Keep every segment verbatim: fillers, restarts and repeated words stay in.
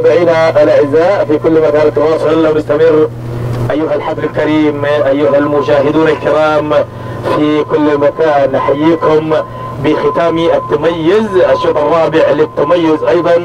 متابعينا الاعزاء في كل مكان التواصل ونستمر ايها الحفل الكريم، ايها المشاهدون الكرام في كل مكان، نحييكم بختام التميز، الشوط الرابع للتميز ايضا،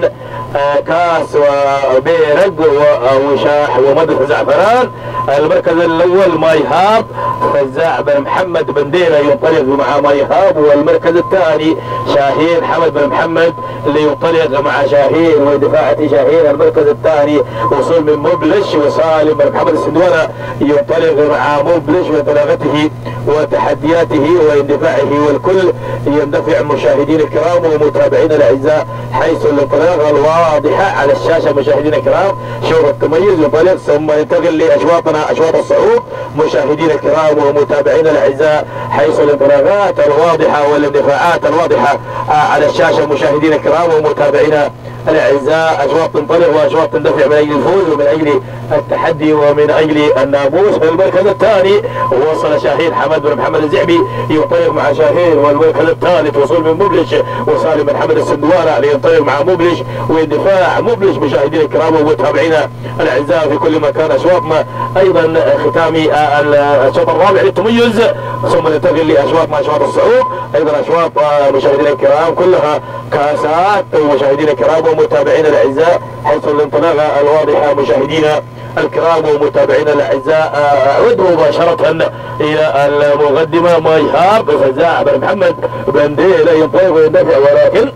كاس وبيرق ووشاح ومدرسة زعفران. المركز الاول مايهاب فزاع بن محمد بنديرة ينطلق مع مايهاب، والمركز الثاني شاهين حمد بن محمد اللي ينطلق مع شاهين ودفاعة شاهين. المركز الثاني وصول من مبلش وسالم بن محمد السندوانة ينطلق مع مبلش وانطلاقته وتحدياته واندفاعه، والكل يندفع مشاهدين الكرام ومتابعينا الاعزاء حيث الانطلاقه الواضحه على الشاشه. مشاهدينا الكرام شوط التميز ينطلق ثم ينتقل لاشواطنا اشواط الصعود. مشاهدينا الكرام ومتابعينا الاعزاء حيث الانطلاقات الواضحه والاندفاعات الواضحه على الشاشه. مشاهدينا الكرام ومتابعينا الاعزاء اشواط تنطلق واشواط تندفع من اجل الفوز ومن اجل التحدي ومن اجل الناموس. في المركز الثاني وصل شاهين حمد بن محمد الزعبي ينطلق مع شاهين، والمركز الثالث وصول من مبلش وسالم بن حمد السندوانة لينطلق مع مبلش واندفاع مبلش. مشاهدينا الكرام ومتابعينا الاعزاء في كل مكان، اشواطنا ايضا ختام الشوط الرابع للتميز ثم ننتقل لاشواطنا اشواط الصعود. ايضا اشواط مشاهدينا الكرام كلها كاسات. ومشاهدينا الكرام ومتابعينا الاعزاء حيث الانطلاقه الواضحه مشاهدينا الكرام ومتابعينا الاعزاء اعود مباشره الى المقدمه. مايهاب فزاع بن محمد بنديرة ينطلق ويندفع، ولكن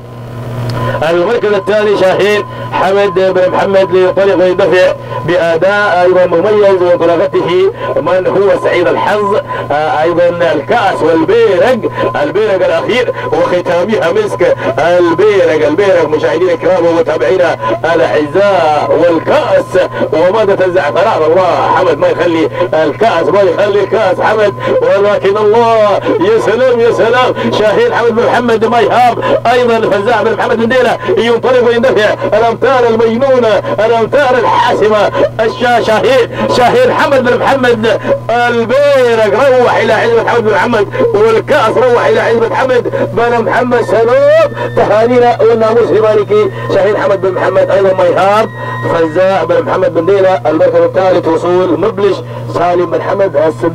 المركز الثاني شاهين حمد بن محمد لينطلق ويندفع باداء ايضا مميز وانطلاقته من هو سعيد الحظ. ايضا الكاس والبيرق، البيرق الاخير وختامها مسك البيرق. البيرق مشاهدينا الكرام ومتابعينا الاعزاء والكاس ومادة الزعفران. الله حمد ما يخلي الكاس، ما يخلي الكاس حمد، ولكن الله يا سلام يا سلام. شاهين حمد بن محمد مايهاب ايضا فزاع بن محمد بن ديلة ينطلق ويندفع. الامتار المجنونه، الامتار الحاسمه، شاهين شاهين حمد بن محمد. البيرق روح الى عزبة حمد بن محمد، والكاس روح الى عزبة حمد بن محمد. سلام تهانينا والناموس لمالكي شاهين حمد بن محمد. ايضا مايهاب فزاع بن محمد بن ديلة. المركز الثالث وصول مبلش سالم بن حمد السندوانة.